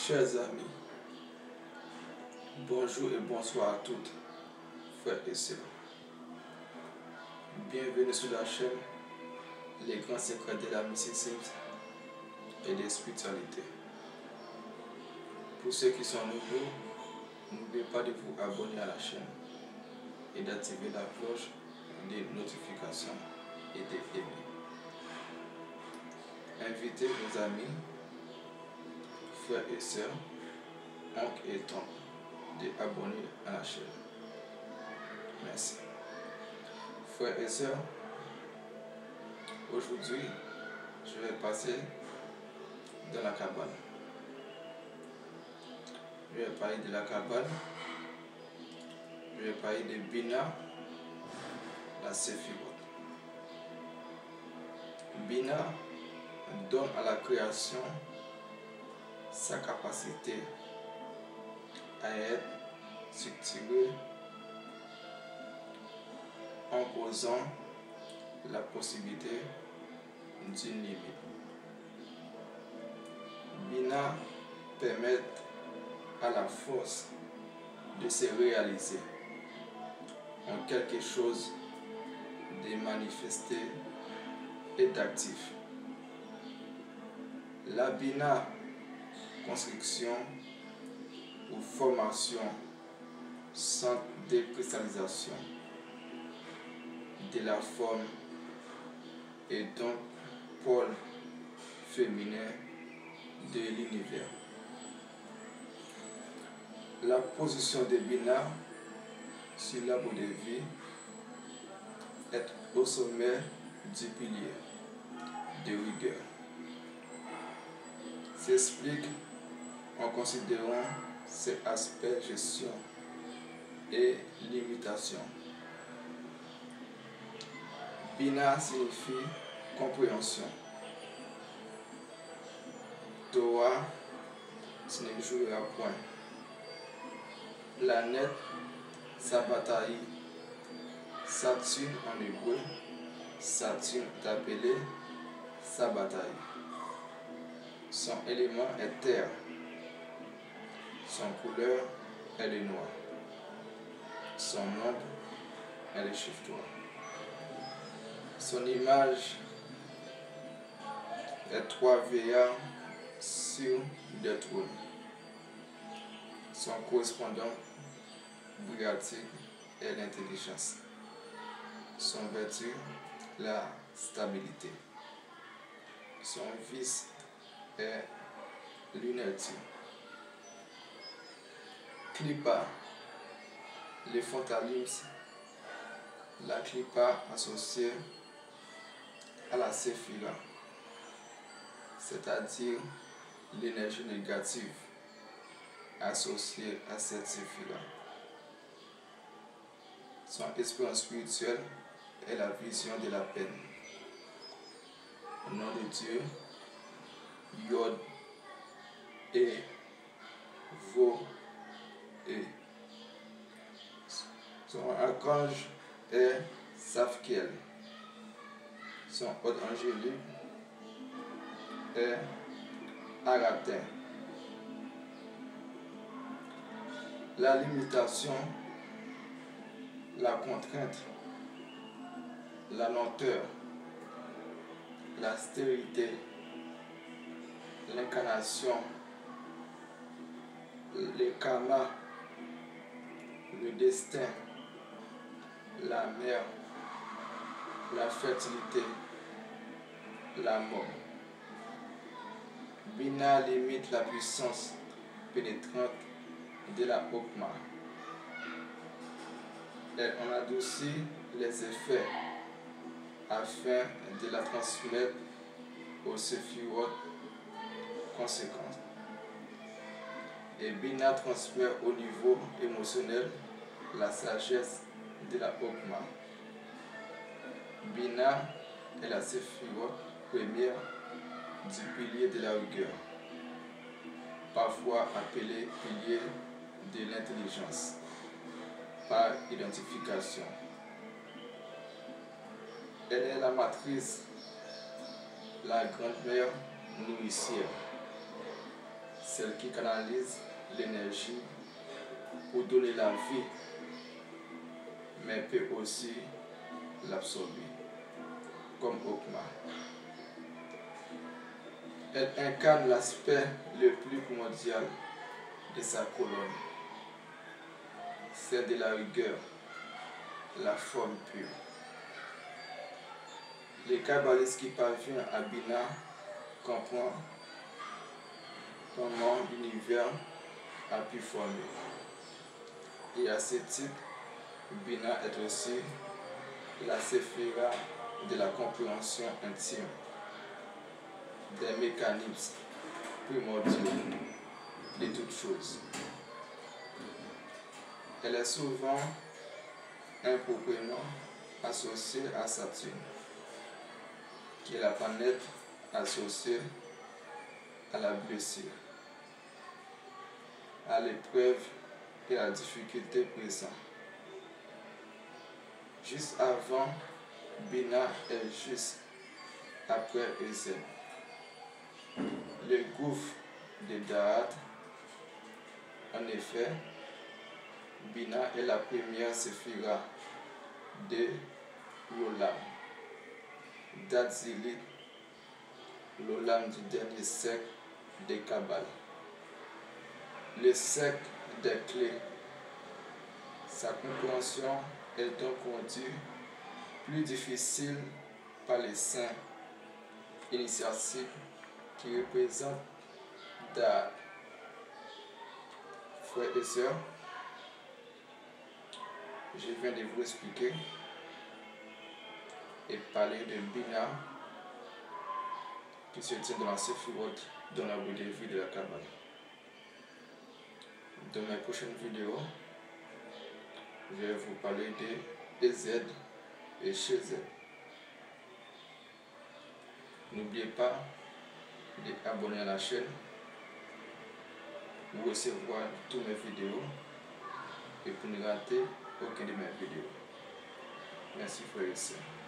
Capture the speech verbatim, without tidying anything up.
Chers amis, bonjour et bonsoir à toutes, frères et sœurs. Bienvenue sur la chaîne Les Grands Secrets de la mysticisme et de la spiritualité. Pour ceux qui sont nouveaux, n'oubliez pas de vous abonner à la chaîne et d'activer la cloche des notifications et d'aimer. Invitez vos amis, frères et sœurs, oncles et tantes, d'abonner à la chaîne. Merci. Frères et sœurs, aujourd'hui, je vais passer dans la cabane. Je vais parler de la cabane. Je vais parler de Bina, la Séphiroth. Bina donne à la création sa capacité à être structurée en posant la possibilité d'une limite. Bina permet à la force de se réaliser en quelque chose de manifesté et d'actif. La Bina construction ou formation sans décristallisation de la forme et donc pôle féminin de l'univers. La position de Bina sur l'arbre de vie est au sommet du pilier de rigueur. S'explique en considérant ces aspects gestion et limitation. Bina signifie compréhension. Torah, ce ne jouera point. Planète, sa bataille. Saturne en hébreu, Saturne est appelé sa bataille. Son élément est terre. Son couleur est le noir. Son nombre est le chiffre trois. Son image est trois veillards sur deux trônes. Son correspondant brigatique est l'intelligence. Son vertu, la stabilité. Son vice est l'inertie. Clipa, les fontanismes, la clipa associée à la séphira, c'est-à-dire l'énergie négative associée à cette séphira. Son expérience spirituelle est la vision de la peine. Au nom de Dieu, Yod et Vo et son archange est Safkiel. Son hôte angélique est Aratin. La limitation, la contrainte, la lenteur, la stérilité, l'incarnation, le karma, le destin, la mer, la fertilité, la mort. Bina limite la puissance pénétrante de la Hokma. Elle en adoucit les effets afin de la transmettre aux Séphiroth conséquentes. Et Bina transmet au niveau émotionnel la sagesse de la Hokma. Bina est la Séphiroth première du pilier de la rigueur, parfois appelé pilier de l'intelligence, par identification. Elle est la matrice, la grande-mère nourricière. celle qui canalise l'énergie pour donner la vie, mais peut aussi l'absorber, comme Okma. Elle incarne l'aspect le plus primordial de sa colonne, c'est de la rigueur, la forme pure. Le kabbaliste qui parvient à Bina comprend comment l'univers a pu former. Et à ce titre, Bina est aussi la séphira de la compréhension intime des mécanismes primordiaux de toutes choses. Elle est souvent improprement associée à Saturne, qui est la planète associée à la blessure, à l'épreuve et à la difficulté présente. Juste avant Bina et juste après Ezen. Le gouffre de Da'at. En effet, Bina est la première séphira de l'Olam, d'Atsilut, l'Olam du dernier cercle de Kabbale, le cercle des clés. Sa compréhension est donc rendue plus difficile par les saints initiatiques qui représentent Da'at. Frères et sœurs, je viens de vous expliquer et parler de Bina qui se tient dans la séphirote dans la boule de vie de la Kabbale. Dans mes prochaines vidéos, je vais vous parler de Ezed et Shezed. N'oubliez pas d'abonner à la chaîne pour recevoir toutes mes vidéos et pour ne rater aucune de mes vidéos. Merci frères et sœurs.